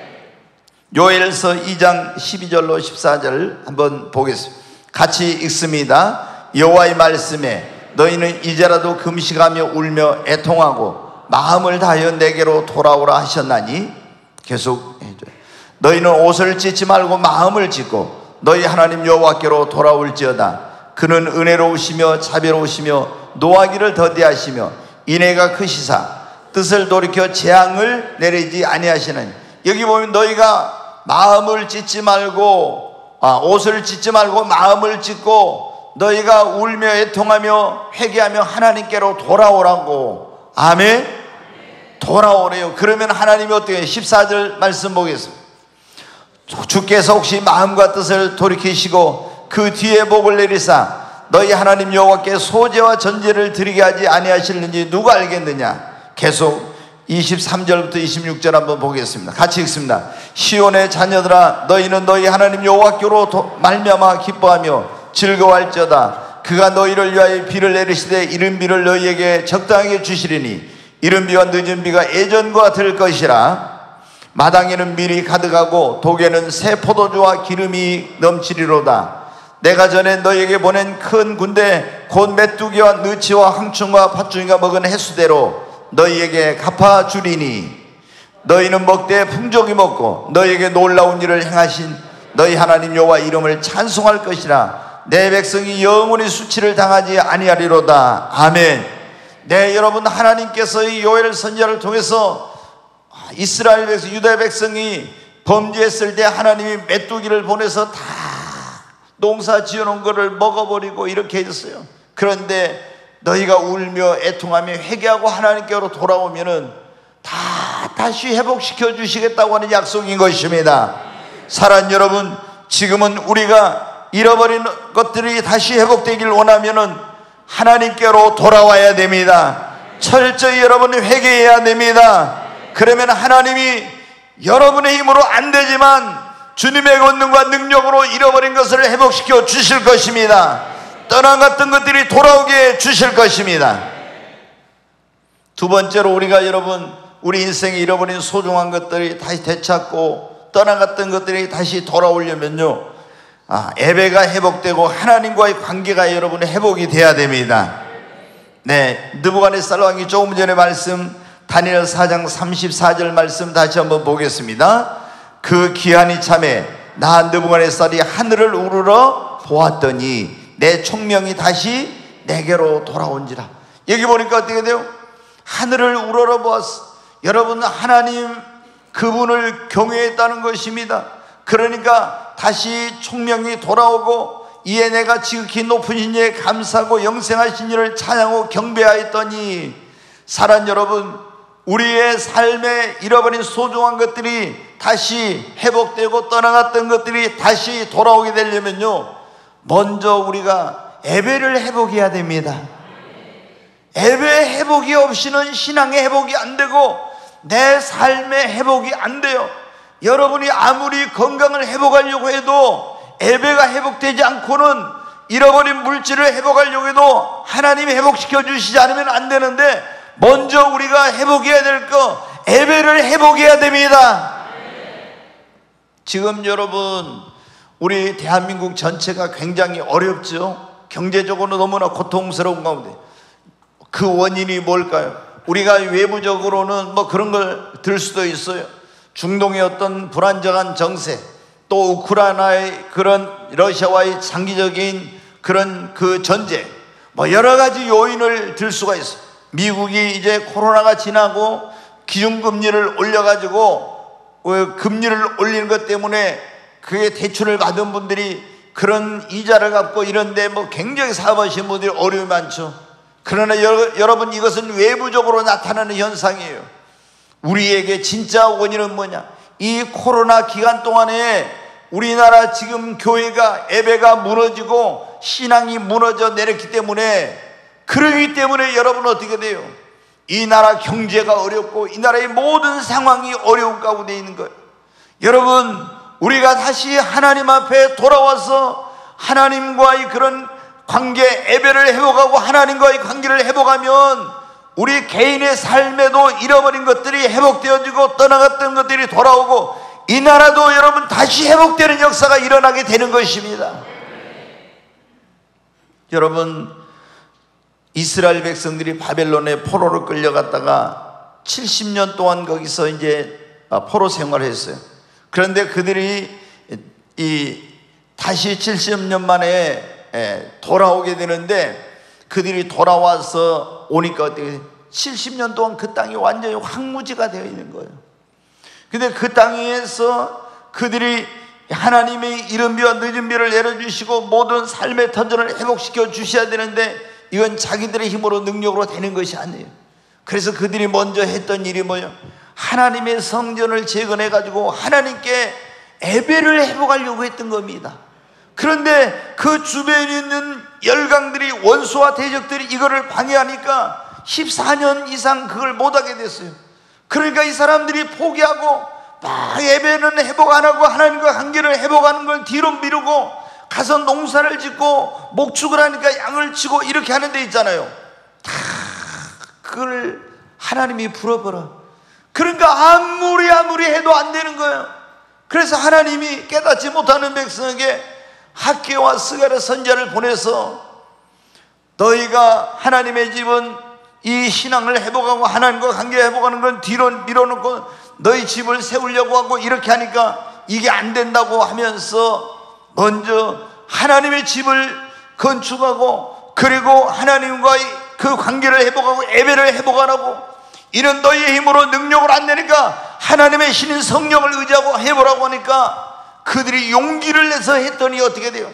요엘서 이 장 십이 절로 십사 절 한번 보겠습니다. 같이 읽습니다. 여호와의 말씀에 너희는 이제라도 금식하며 울며 애통하고 마음을 다하여 내게로 돌아오라 하셨나니, 계속 해줘요. 너희는 옷을 찢지 말고 마음을 찢고 너희 하나님 여호와께로 돌아올지어다. 그는 은혜로우시며 자비로우시며 노하기를 더디하시며 인애가 크시사 뜻을 돌이켜 재앙을 내리지 아니하시는. 여기 보면 너희가 마음을 찢지 말고, 아, 옷을 찢지 말고 마음을 찢고 너희가 울며 애통하며 회개하며 하나님께로 돌아오라고. 아멘. 돌아오래요. 그러면 하나님이 어떻게 해요? 십사 절 말씀 보겠습니다. 주께서 혹시 마음과 뜻을 돌이키시고 그 뒤에 복을 내리사 너희 하나님 여호와께 소제와 전제를 드리게 하지 아니하실는지 누가 알겠느냐. 계속 이십삼 절부터 이십육 절 한번 보겠습니다. 같이 읽습니다. 시온의 자녀들아, 너희는 너희 하나님 여호와께로 말미암아 기뻐하며 즐거워할지어다. 그가 너희를 위하여 비를 내리시되 이른 비를 너희에게 적당하게 주시리니 이른 비와 늦은 비가 예전과 같을 것이라. 마당에는 밀이 가득하고 독에는 새 포도주와 기름이 넘치리로다. 내가 전에 너희에게 보낸 큰 군대 곧 메뚜기와 느치와 황충과 팥중이가 먹은 횟수대로 너희에게 갚아주리니 너희는 먹되 풍족히 먹고 너희에게 놀라운 일을 행하신 너희 하나님 여호와 이름을 찬송할 것이라. 내 백성이 영원히 수치를 당하지 아니하리로다. 아멘. 네, 여러분, 하나님께서 이 요엘 선지자를 통해서 이스라엘 백성, 유다 백성이 범죄했을 때 하나님이 메뚜기를 보내서 다 농사 지어놓은 것을 먹어버리고 이렇게 해줬어요. 그런데 너희가 울며 애통하며 회개하고 하나님께로 돌아오면은 다 다시 회복시켜 주시겠다고 하는 약속인 것입니다. 사랑하는 여러분, 지금은 우리가 잃어버린 것들이 다시 회복되길 원하면은 하나님께로 돌아와야 됩니다. 철저히 여러분이 회개해야 됩니다. 그러면 하나님이 여러분의 힘으로 안 되지만 주님의 권능과 능력으로 잃어버린 것을 회복시켜 주실 것입니다. 떠나갔던 것들이 돌아오게 주실 것입니다. 두 번째로, 우리가 여러분 우리 인생에 잃어버린 소중한 것들이 다시 되찾고 떠나갔던 것들이 다시 돌아오려면요, 아, 예배가 회복되고 하나님과의 관계가 여러분의 회복이 돼야 됩니다. 네, 느부갓네살 왕이 조금 전에 말씀 다니엘 사 장 삼십사 절 말씀 다시 한번 보겠습니다. 그 기한이 참에 나 느부갓네살이 하늘을 우러러 보았더니 내 총명이 다시 내게로 돌아온지라. 여기 보니까 어떻게 돼요? 하늘을 우러러 보았어. 여러분, 하나님 그분을 경외했다는 것입니다. 그러니까 다시 총명이 돌아오고 이에 내가 지극히 높으신 이에 감사하고 영생하신 이를 찬양하고 경배하였더니, 사랑 여러분, 우리의 삶에 잃어버린 소중한 것들이 다시 회복되고 떠나갔던 것들이 다시 돌아오게 되려면요, 먼저 우리가 예배를 회복해야 됩니다. 예배 회복이 없이는 신앙의 회복이 안 되고 내 삶의 회복이 안 돼요. 여러분이 아무리 건강을 회복하려고 해도 예배가 회복되지 않고는 잃어버린 물질을 회복하려고 해도 하나님이 회복시켜 주시지 않으면 안 되는데, 먼저 우리가 회복해야 될 거, 예배를 회복해야 됩니다. 지금 여러분, 우리 대한민국 전체가 굉장히 어렵죠. 경제적으로 너무나 고통스러운 가운데 그 원인이 뭘까요? 우리가 외부적으로는 뭐 그런 걸 들 수도 있어요. 중동의 어떤 불안정한 정세, 또 우크라이나의 그런 러시아와의 장기적인 그런 그 전쟁, 뭐 여러 가지 요인을 들 수가 있어요. 미국이 이제 코로나가 지나고 기준금리를 올려가지고 금리를 올리는 것 때문에 그게 대출을 받은 분들이 그런 이자를 갚고 이런데 뭐 굉장히 사업하시는 분들이 어려움이 많죠. 그러나 여, 여러분, 이것은 외부적으로 나타나는 현상이에요. 우리에게 진짜 원인은 뭐냐? 이 코로나 기간 동안에 우리나라 지금 교회가, 예배가 무너지고 신앙이 무너져 내렸기 때문에, 그러기 때문에 여러분 어떻게 돼요? 이 나라 경제가 어렵고 이 나라의 모든 상황이 어려운 가운데 있는 거예요. 여러분, 우리가 다시 하나님 앞에 돌아와서 하나님과의 그런 관계, 예배를 회복하고 하나님과의 관계를 회복하면 우리 개인의 삶에도 잃어버린 것들이 회복되어지고 떠나갔던 것들이 돌아오고 이 나라도 여러분 다시 회복되는 역사가 일어나게 되는 것입니다. 여러분, 이스라엘 백성들이 바벨론에 포로로 끌려갔다가 칠십 년 동안 거기서 이제 포로 생활을 했어요. 그런데 그들이 이 다시 칠십 년 만에 돌아오게 되는데, 그들이 돌아와서 오니까 어떻게 칠십 년 동안 그 땅이 완전히 황무지가 되어 있는 거예요. 근데 그 땅에서 그들이 하나님의 이른 비와 늦은 비를 내려주시고 모든 삶의 터전을 회복시켜 주셔야 되는데, 이건 자기들의 힘으로 능력으로 되는 것이 아니에요. 그래서 그들이 먼저 했던 일이 뭐예요? 하나님의 성전을 재건해 가지고 하나님께 예배를 회복하려고 했던 겁니다. 그런데 그 주변에 있는 열강들이, 원수와 대적들이 이거를 방해하니까 십사 년 이상 그걸 못하게 됐어요. 그러니까 이 사람들이 포기하고 막 예배는 회복 안 하고 하나님과 관계를 회복하는 걸 뒤로 미루고 가서 농사를 짓고 목축을 하니까 양을 치고 이렇게 하는 데 있잖아요. 다 그걸 하나님이 불어버려. 그러니까 아무리 아무리 해도 안 되는 거예요. 그래서 하나님이 깨닫지 못하는 백성에게 학개와 스가랴 선지자를 보내서, 너희가 하나님의 집은 이 신앙을 회복하고 하나님과 관계 회복하는 건 뒤로 밀어놓고 너희 집을 세우려고 하고 이렇게 하니까 이게 안 된다고 하면서 먼저 하나님의 집을 건축하고, 그리고 하나님과의 그 관계를 회복하고 예배를 회복하라고, 이런 너희의 힘으로 능력을 안 내니까 하나님의 신인 성령을 의지하고 해보라고 하니까 그들이 용기를 내서 했더니 어떻게 돼요?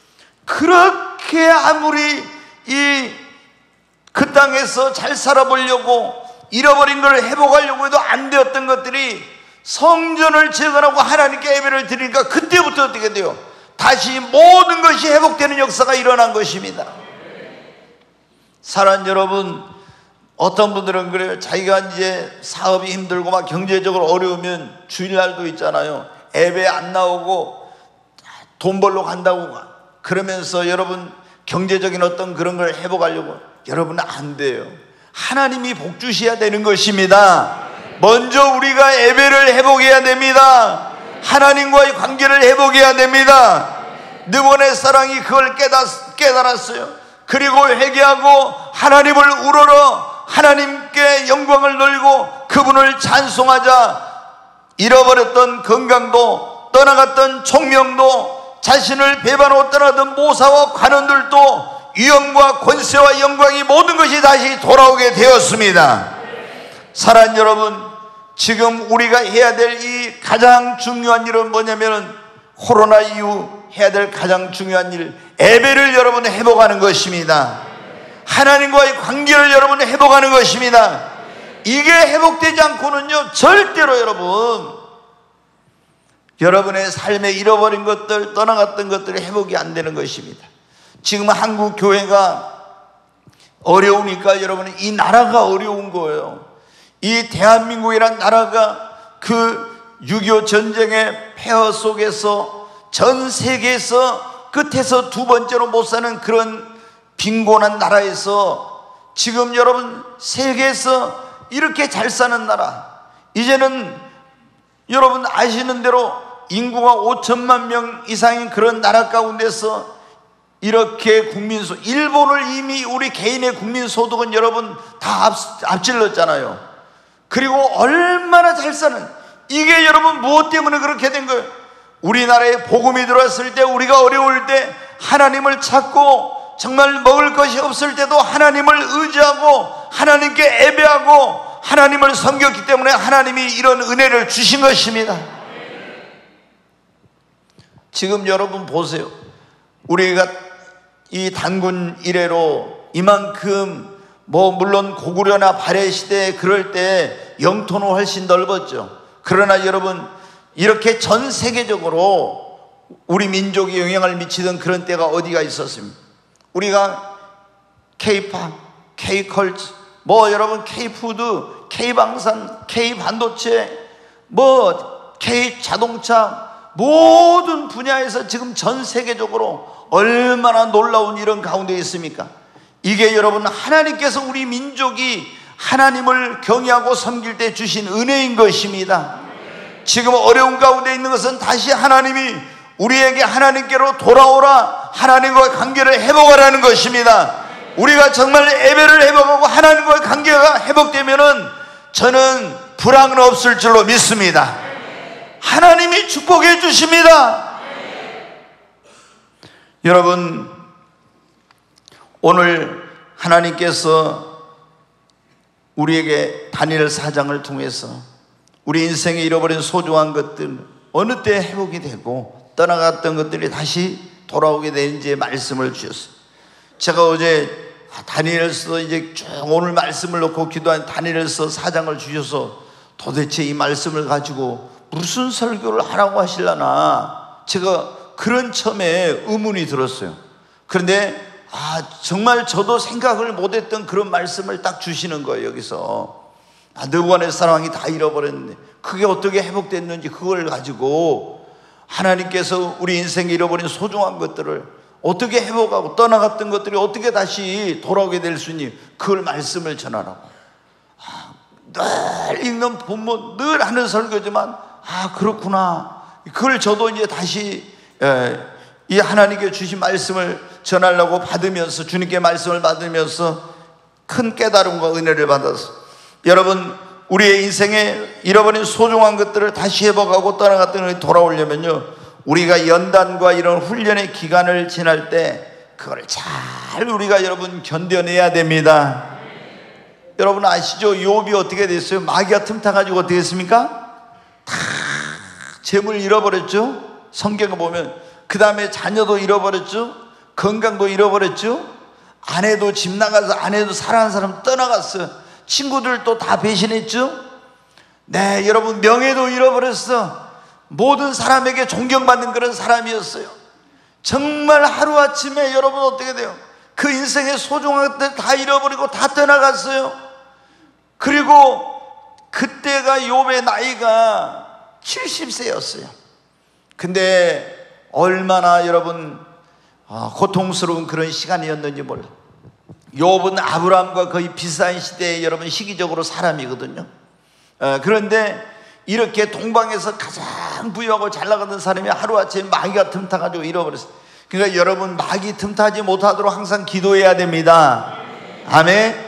그렇게 아무리 이 그 땅에서 잘 살아보려고 잃어버린 걸 회복하려고 해도 안 되었던 것들이 성전을 재건하고 하나님께 예배를 드리니까 그때부터 어떻게 돼요? 다시 모든 것이 회복되는 역사가 일어난 것입니다. 사랑하는 여러분, 어떤 분들은 그래요. 자기가 이제 사업이 힘들고 막 경제적으로 어려우면 주일날도 있잖아요. 예배 안 나오고 돈 벌러 간다고 그러면서 여러분 경제적인 어떤 그런 걸 회복하려고, 여러분 안 돼요. 하나님이 복 주셔야 되는 것입니다. 먼저 우리가 예배를 회복해야 됩니다. 하나님과의 관계를 회복해야 됩니다. 느본의 사랑이 그걸 깨닫, 깨달았어요. 그리고 회개하고 하나님을 우러러 하나님께 영광을 돌리고 그분을 찬송하자 잃어버렸던 건강도, 떠나갔던 총명도, 자신을 배반하고 떠나던 모사와 관원들도 위엄과 권세와 영광이 모든 것이 다시 돌아오게 되었습니다. 사랑하는 여러분, 지금 우리가 해야 될 이 가장 중요한 일은 뭐냐면 코로나 이후 해야 될 가장 중요한 일, 예배를 여러분 회복하는 것입니다. 하나님과의 관계를 여러분 회복하는 것입니다. 이게 회복되지 않고는요, 절대로 여러분, 여러분의 삶에 잃어버린 것들, 떠나갔던 것들이 회복이 안 되는 것입니다. 지금 한국 교회가 어려우니까 여러분, 이 나라가 어려운 거예요. 이 대한민국이란 나라가 그 육이오 전쟁의 폐허 속에서 전 세계에서 끝에서 두 번째로 못 사는 그런 빈곤한 나라에서 지금 여러분 세계에서 이렇게 잘 사는 나라, 이제는 여러분 아시는 대로 인구가 오천만 명 이상인 그런 나라 가운데서 이렇게 국민소, 일본을 이미 우리 개인의 국민소득은 여러분 다 앞, 앞질렀잖아요. 그리고 얼마나 잘 사는, 이게 여러분 무엇 때문에 그렇게 된 거예요? 우리나라에 복음이 들어왔을 때, 우리가 어려울 때 하나님을 찾고, 정말 먹을 것이 없을 때도 하나님을 의지하고 하나님께 예배하고 하나님을 섬겼기 때문에 하나님이 이런 은혜를 주신 것입니다. 지금 여러분 보세요. 우리가 이 단군 이래로 이만큼, 뭐 물론 고구려나 발해 시대 그럴 때 영토는 훨씬 넓었죠. 그러나 여러분, 이렇게 전 세계적으로 우리 민족이 영향을 미치던 그런 때가 어디가 있었습니까? 우리가 K-팝, K-컬처, 뭐 여러분 K-푸드, K-방산, K-반도체, 뭐 K-자동차, 모든 분야에서 지금 전 세계적으로 얼마나 놀라운 이런 가운데 있습니까? 이게 여러분 하나님께서 우리 민족이 하나님을 경외하고 섬길 때 주신 은혜인 것입니다. 지금 어려운 가운데 있는 것은 다시 하나님이 우리에게 하나님께로 돌아오라, 하나님과의 관계를 회복하라는 것입니다. 우리가 정말 예배를 회복하고 하나님과의 관계가 회복되면은 저는 불황은 없을 줄로 믿습니다. 하나님이 축복해 주십니다. 여러분, 오늘 하나님께서 우리에게 다니엘 사 장을 통해서 우리 인생에 잃어버린 소중한 것들 어느 때 회복이 되고 떠나갔던 것들이 다시 돌아오게 되는지 말씀을 주셨어요. 제가 어제 다니엘서 이제 쭉 오늘 말씀을 놓고 기도한 다니엘서 사 장을 주셔서 도대체 이 말씀을 가지고 무슨 설교를 하라고 하시려나 제가 그런 처음에 의문이 들었어요. 그런데 아 정말 저도 생각을 못했던 그런 말씀을 딱 주시는 거예요. 여기서 아, 느부갓네살 왕이 다 잃어버렸는데 그게 어떻게 회복됐는지 그걸 가지고 하나님께서 우리 인생에 잃어버린 소중한 것들을 어떻게 회복하고 떠나갔던 것들이 어떻게 다시 돌아오게 될 수 있니, 그걸 말씀을 전하라고. 아, 늘 읽는 본문, 늘 하는 설교지만 아 그렇구나, 그걸 저도 이제 다시 에, 이 하나님께 주신 말씀을 전하려고 받으면서, 주님께 말씀을 받으면서 큰 깨달음과 은혜를 받았어. 여러분, 우리의 인생에 잃어버린 소중한 것들을 다시 회복하고 떠나갔던 것이 돌아오려면요, 우리가 연단과 이런 훈련의 기간을 지날 때 그걸 잘 우리가 여러분 견뎌내야 됩니다. 여러분 아시죠? 욥이 어떻게 됐어요? 마귀가 틈타가지고 어떻게 했습니까? 다 재물 잃어버렸죠. 성경을 보면 그 다음에 자녀도 잃어버렸죠. 건강도 잃어버렸죠. 아내도 집 나가서, 아내도 사랑하는 사람 떠나갔어요. 친구들도 다 배신했죠. 네, 여러분 명예도 잃어버렸어. 모든 사람에게 존경받는 그런 사람이었어요. 정말 하루아침에 여러분 어떻게 돼요? 그 인생의 소중한 것들 다 잃어버리고 다 떠나갔어요. 그리고 그때가 욥의 나이가 칠십 세였어요 근데 얼마나 여러분 고통스러운 그런 시간이었는지 몰라요. 욥은 아브라함과 거의 비슷한 시대에 여러분 시기적으로 사람이거든요. 그런데 이렇게 동방에서 가장 부유하고 잘 나가던 사람이 하루아침에 마귀가 틈타가지고 잃어버렸어요. 그러니까 여러분 마귀 틈타지 못하도록 항상 기도해야 됩니다. 아멘.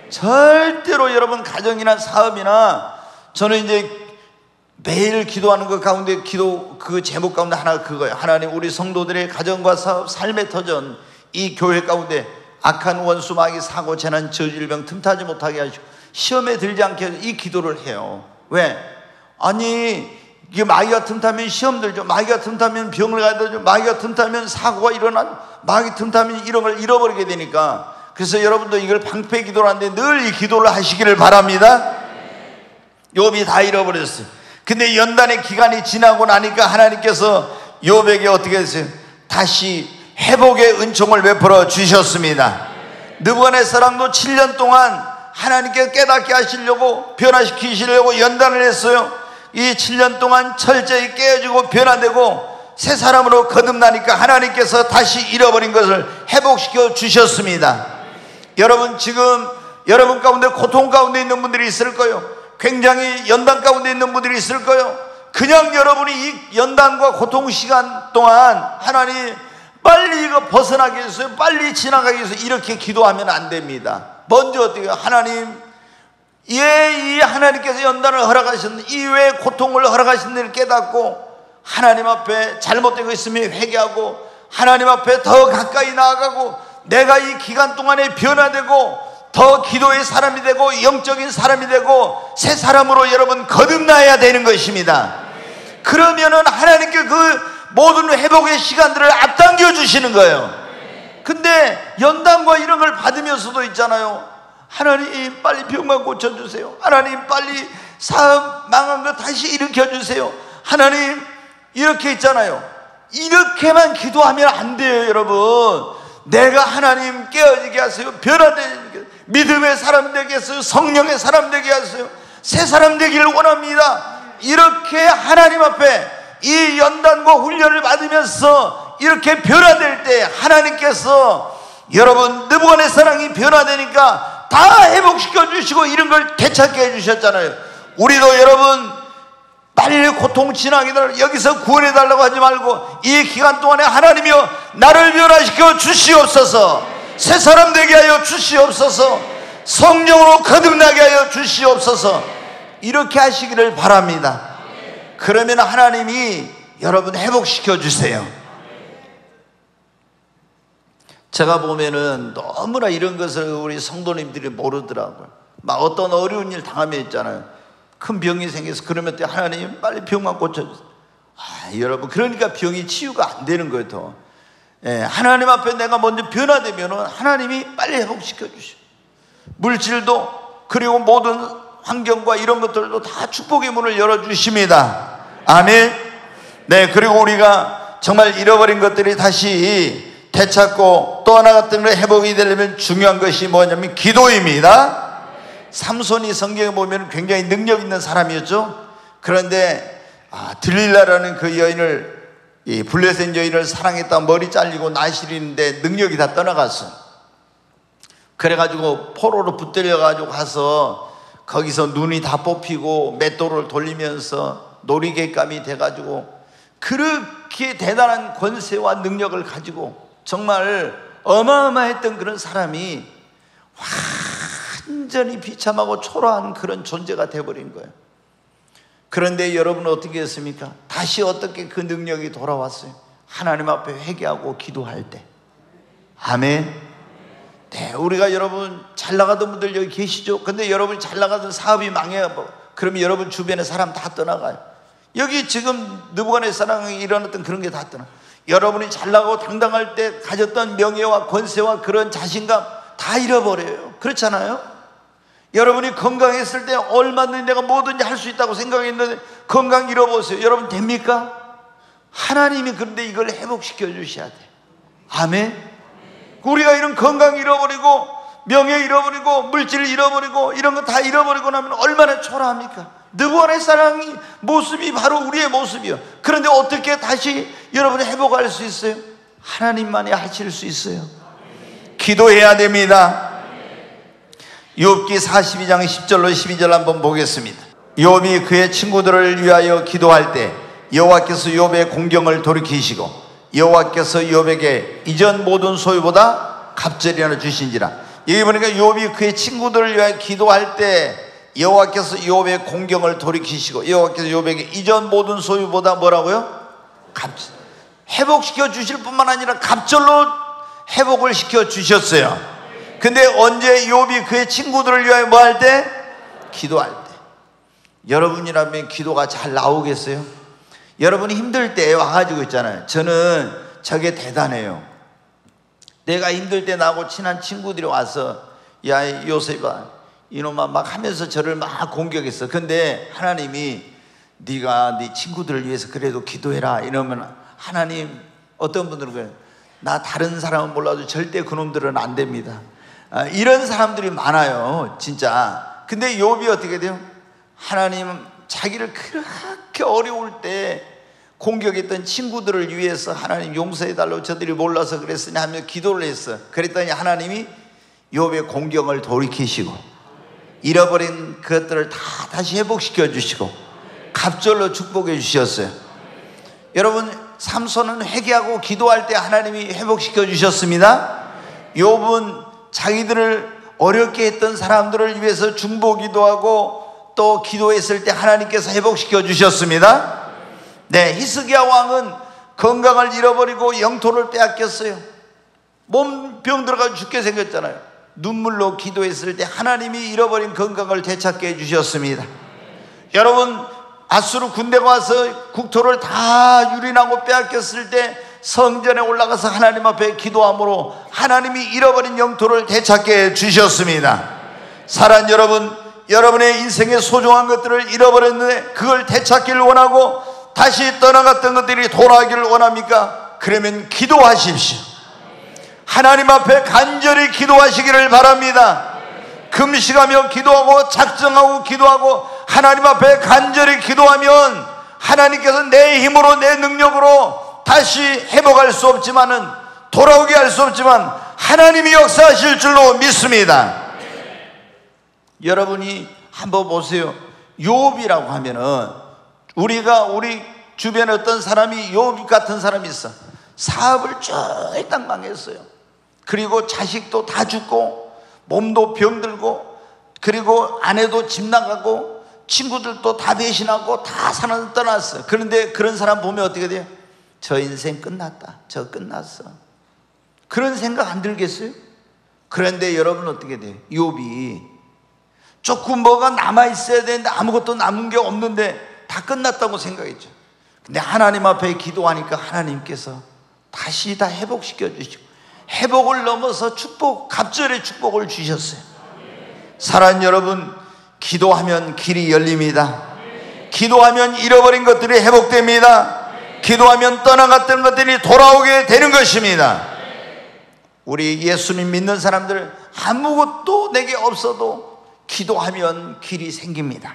절대로 여러분 가정이나 사업이나, 저는 이제 매일 기도하는 것 가운데 기도 그 제목 가운데 하나가 그거예요. 하나님, 우리 성도들의 가정과 사업, 삶의 터전, 이 교회 가운데 악한 원수, 마귀, 사고, 재난, 저질병 틈타지 못하게 하시고 시험에 들지 않게, 이 기도를 해요. 왜? 아니 이게 마귀가 틈타면 시험 들죠. 마귀가 틈타면 병을 가야 되죠. 마귀가 틈타면 사고가 일어난, 마귀가 틈타면 이런 걸 잃어버리게 되니까. 그래서 여러분도 이걸 방패 기도를 하는데 늘 이 기도를 하시기를 바랍니다. 욥이 다 잃어버렸어요. 근데 연단의 기간이 지나고 나니까 하나님께서 욥에게 어떻게 했어요? 다시 회복의 은총을 베풀어 주셨습니다. 느부갓네살도 칠 년 동안 하나님께 깨닫게 하시려고, 변화시키시려고 연단을 했어요. 이 칠 년 동안 철저히 깨어지고 변화되고 새 사람으로 거듭나니까 하나님께서 다시 잃어버린 것을 회복시켜 주셨습니다. 여러분, 지금 여러분 가운데 고통 가운데 있는 분들이 있을 거예요. 굉장히 연단 가운데 있는 분들이 있을 거예요. 그냥 여러분이 이 연단과 고통 시간 동안 하나님 빨리 이거 벗어나게 해주세요, 빨리 지나가게 해주세요, 이렇게 기도하면 안 됩니다. 먼저 어떻게 해요? 하나님, 예, 이 하나님께서 연단을 허락하셨는데 이 외에 고통을 허락하신 일을 깨닫고 하나님 앞에 잘못된 거 있으면 회개하고 하나님 앞에 더 가까이 나아가고 내가 이 기간 동안에 변화되고 더 기도의 사람이 되고 영적인 사람이 되고 새 사람으로 여러분 거듭나야 되는 것입니다. 그러면은 하나님께 그 모든 회복의 시간들을 앞당겨 주시는 거예요. 근데 연단과 이런 걸 받으면서도 있잖아요. 하나님 빨리 병만 고쳐주세요. 하나님 빨리 사업 망한 거 다시 일으켜주세요. 하나님 이렇게 있잖아요. 이렇게만 기도하면 안 돼요. 여러분, 내가 하나님 깨어지게 하세요, 변화되게, 믿음의 사람 되게 하세요, 성령의 사람 되게 하세요, 새 사람 되기를 원합니다. 이렇게 하나님 앞에 이 연단과 훈련을 받으면서 이렇게 변화될 때 하나님께서 여러분 느부갓네살이 변화되니까 다 회복시켜 주시고 이런 걸 되찾게 해주셨잖아요. 우리도 여러분 빨리 고통 지나게 달라고, 여기서 구원해 달라고 하지 말고 이 기간 동안에 하나님이여 나를 변화시켜 주시옵소서, 새 사람 되게 하여 주시옵소서, 성령으로 거듭나게 하여 주시옵소서, 이렇게 하시기를 바랍니다. 그러면 하나님이 여러분 회복시켜 주세요. 제가 보면은 너무나 이런 것을 우리 성도님들이 모르더라고요. 막 어떤 어려운 일 당하면 있잖아요. 큰 병이 생겨서 그러면 때 하나님 빨리 병만 고쳐주세요. 아, 여러분, 그러니까 병이 치유가 안 되는 거예요. 더. 예, 하나님 앞에 내가 먼저 변화되면은 하나님이 빨리 회복시켜 주셔. 물질도 그리고 모든 환경과 이런 것들도 다 축복의 문을 열어주십니다. 아멘. 네, 그리고 우리가 정말 잃어버린 것들이 다시 되찾고 또 하나 같은 걸 회복이 되려면 중요한 것이 뭐냐면 기도입니다. 삼손이 성경에 보면 굉장히 능력 있는 사람이었죠. 그런데 아, 들릴라라는 그 여인을, 이 블레셋 여인을 사랑했다 머리 잘리고 나시리는데 능력이 다 떠나갔어. 그래가지고 포로로 붙들려가지고 가서 거기서 눈이 다 뽑히고 맷돌을 돌리면서 놀이개감이 돼가지고 그렇게 대단한 권세와 능력을 가지고 정말 어마어마했던 그런 사람이 완전히 비참하고 초라한 그런 존재가 돼버린 거예요. 그런데 여러분은 어떻게 했습니까? 다시 어떻게 그 능력이 돌아왔어요? 하나님 앞에 회개하고 기도할 때. 아멘. 네, 우리가 여러분 잘 나가던 분들 여기 계시죠? 근데 여러분 잘 나가던 사업이 망해요. 그러면 여러분 주변에 사람 다 떠나가요. 여기 지금 느부갓네살이 일어났던 그런 게 다 떠나. 여러분이 잘 나가고 당당할 때 가졌던 명예와 권세와 그런 자신감 다 잃어버려요. 그렇잖아요? 여러분이 건강했을 때 얼마든지 내가 뭐든지 할 수 있다고 생각했는데 건강 잃어보세요. 여러분 됩니까? 하나님이 그런데 이걸 회복시켜 주셔야 돼요. 아멘. 우리가 이런 건강 잃어버리고 명예 잃어버리고 물질 잃어버리고 이런 거 다 잃어버리고 나면 얼마나 초라합니까? 느부갓네살의 모습이 바로 우리의 모습이요. 그런데 어떻게 다시 여러분이 회복할 수 있어요? 하나님만이 하실 수 있어요. 기도해야 됩니다. 욥기 사십이 장 십 절로 십이 절 한번 보겠습니다. 욥이 그의 친구들을 위하여 기도할 때 여호와께서 욥의 공경을 돌이키시고 여호와께서 욥에게 이전 모든 소유보다 갑절이 하나 주신지라. 여기 보니까 욥이 그의 친구들을 위하여 기도할 때 여호와께서 욥의 공경을 돌이키시고 여호와께서 욥에게 이전 모든 소유보다 뭐라고요? 갑절. 회복시켜 주실 뿐만 아니라 갑절로 회복을 시켜 주셨어요. 근데 언제 욥이 그의 친구들을 위하여 뭐 할 때? 기도할 때. 여러분이라면 기도가 잘 나오겠어요? 여러분이 힘들 때 와가지고 있잖아요. 저는 저게 대단해요. 내가 힘들 때 나하고 친한 친구들이 와서 야 요셉아 이놈아 막 하면서 저를 막 공격했어. 근데 하나님이 네가 네 친구들을 위해서 그래도 기도해라 이러면 하나님 어떤 분들은 그래요. 나 다른 사람은 몰라도 절대 그놈들은 안 됩니다. 아, 이런 사람들이 많아요 진짜. 근데 욥이 어떻게 돼요? 하나님 자기를 그렇게 어려울 때 공격했던 친구들을 위해서 하나님 용서해달라고 저들이 몰라서 그랬으니 하며 기도를 했어. 그랬더니 하나님이 욥의 공경을 돌이키시고 잃어버린 그것들을 다 다시 회복시켜 주시고 갑절로 축복해 주셨어요. 여러분 삼손은 회개하고 기도할 때 하나님이 회복시켜 주셨습니다. 욥은 자기들을 어렵게 했던 사람들을 위해서 중보기도 하고 또 기도했을 때 하나님께서 회복시켜 주셨습니다. 네, 히스기야 왕은 건강을 잃어버리고 영토를 빼앗겼어요. 몸병 들어가서 죽게 생겼잖아요. 눈물로 기도했을 때 하나님이 잃어버린 건강을 되찾게 해주셨습니다. 여러분 아수르 군대가 와서 국토를 다 유린하고 빼앗겼을 때 성전에 올라가서 하나님 앞에 기도함으로 하나님이 잃어버린 영토를 되찾게 해주셨습니다. 사랑하는 여러분, 여러분의 인생의 소중한 것들을 잃어버렸는데 그걸 되찾기를 원하고 다시 떠나갔던 것들이 돌아오기를 원합니까? 그러면 기도하십시오. 하나님 앞에 간절히 기도하시기를 바랍니다. 금식하며 기도하고 작정하고 기도하고 하나님 앞에 간절히 기도하면 하나님께서 내 힘으로 내 능력으로 다시 회복할 수 없지만은 돌아오게 할 수 없지만 하나님이 역사하실 줄로 믿습니다. 여러분이 한번 보세요. 욥이라고 하면은 우리가 우리 주변에 어떤 사람이 욥 같은 사람이 있어. 사업을 쫄딱 망했어요. 그리고 자식도 다 죽고 몸도 병들고 그리고 아내도 집 나가고 친구들도 다 배신하고 다 사람 떠났어. 그런데 그런 사람 보면 어떻게 돼요? 저 인생 끝났다. 저 끝났어. 그런 생각 안 들겠어요? 그런데 여러분 어떻게 돼요? 욥이 조금 뭐가 남아있어야 되는데 아무것도 남은 게 없는데 다 끝났다고 생각했죠. 근데 하나님 앞에 기도하니까 하나님께서 다시 다 회복시켜 주시고 회복을 넘어서 축복, 갑절의 축복을 주셨어요. 사랑하는 여러분, 기도하면 길이 열립니다. 기도하면 잃어버린 것들이 회복됩니다. 기도하면 떠나갔던 것들이 돌아오게 되는 것입니다. 우리 예수님 믿는 사람들 아무것도 내게 없어도 기도하면 길이 생깁니다.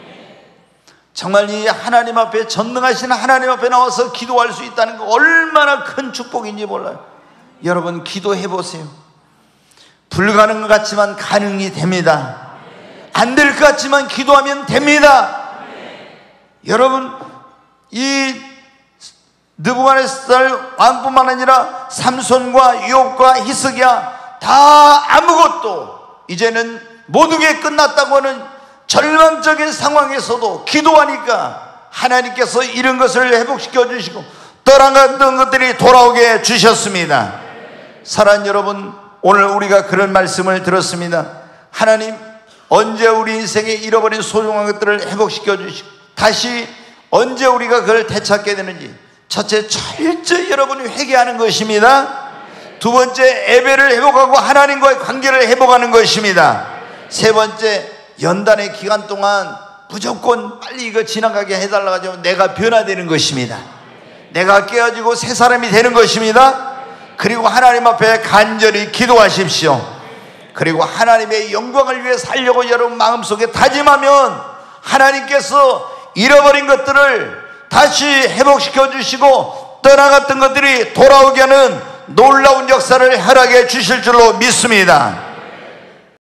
정말 이 하나님 앞에 전능하신 하나님 앞에 나와서 기도할 수 있다는 거 얼마나 큰 축복인지 몰라요. 여러분 기도해 보세요. 불가능한 것 같지만 가능이 됩니다. 안 될 것 같지만 기도하면 됩니다. 여러분 이 느부갓네살 왕뿐만 아니라 삼손과 욥과 히스기야 다 아무것도 이제는 모든 게 끝났다고 하는 절망적인 상황에서도 기도하니까 하나님께서 이런 것을 회복시켜 주시고 떠나갔던 것들이 돌아오게 주셨습니다. 사랑하는 여러분, 오늘 우리가 그런 말씀을 들었습니다. 하나님 언제 우리 인생에 잃어버린 소중한 것들을 회복시켜 주시고 다시 언제 우리가 그걸 되찾게 되는지 첫째 철저히 여러분이 회개하는 것입니다. 두 번째 예배를 회복하고 하나님과의 관계를 회복하는 것입니다. 세 번째 연단의 기간 동안 무조건 빨리 이거 지나가게 해달라고 하면 내가 변화되는 것입니다. 내가 깨어지고 새 사람이 되는 것입니다. 그리고 하나님 앞에 간절히 기도하십시오. 그리고 하나님의 영광을 위해 살려고 여러분 마음속에 다짐하면 하나님께서 잃어버린 것들을 다시 회복시켜 주시고 떠나갔던 것들이 돌아오게 하는 놀라운 역사를 허락해 주실 줄로 믿습니다.